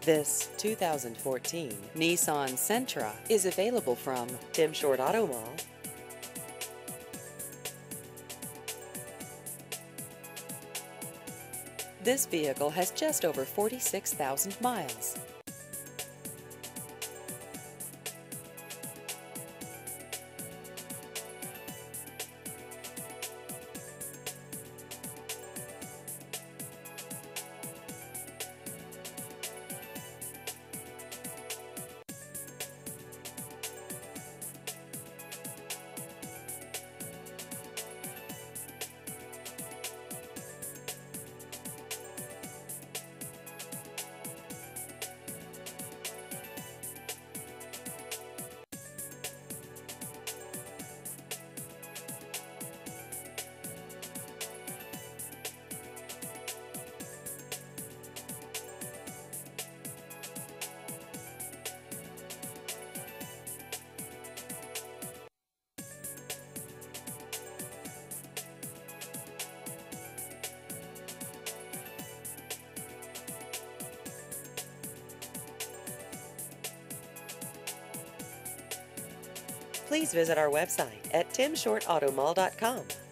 This 2014 Nissan Sentra is available from Tim Short Auto Mall. This vehicle has just over 46,000 miles. Please visit our website at timshortautomall.com.